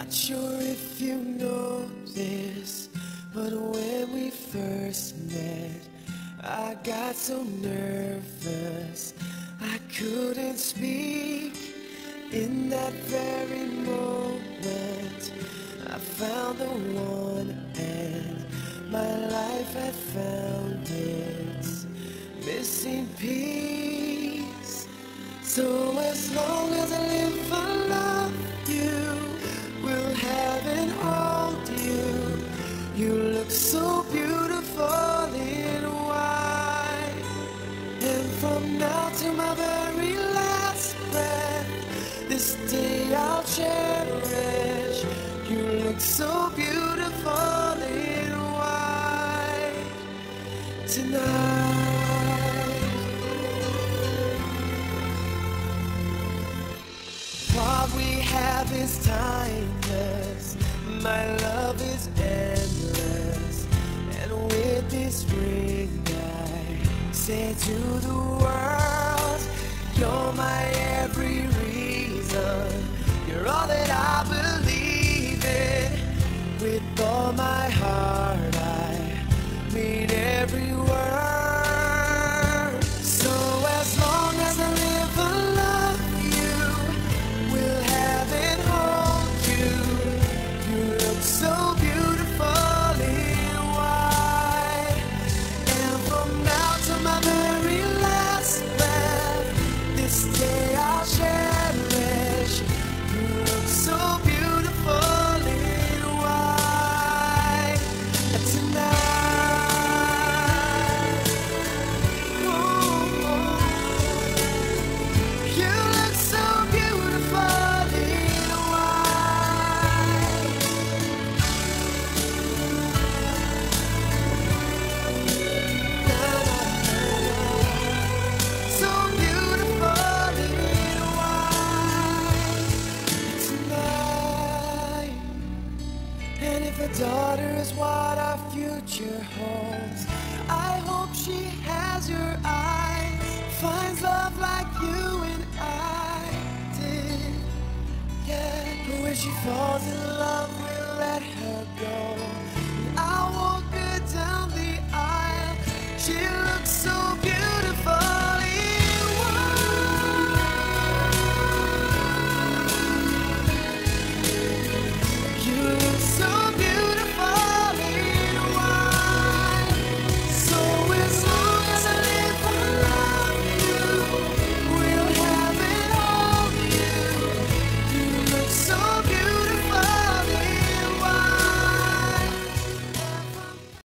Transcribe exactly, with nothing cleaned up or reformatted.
Not sure if you know this, but when we first met, I got so nervous I couldn't speak. In that very moment, I found the one, and my life had found its missing piece. So as long as I live, I love you, will have and hold you. You look so beautiful in white, and from now to my very last breath, this day I'll cherish. You look so beautiful in white tonight. What we have is timeless, my love is endless, and with this ring I say to the world, you're my every reason, you're all that I believe in. With all my heart I mean every word. So as long as I live, I love you, will have and hold you. You look so beautiful in white, and from now to my very last breath, this day I'll cherish. You look so beautiful in white tonight. Oh, you look so beautiful in white. Na, na, na, so beautiful in white tonight. And if a daughter is what our future holds, I hope she has your eyes, finds love like you and I did. Yeah, but when she falls in love, we'll let her go.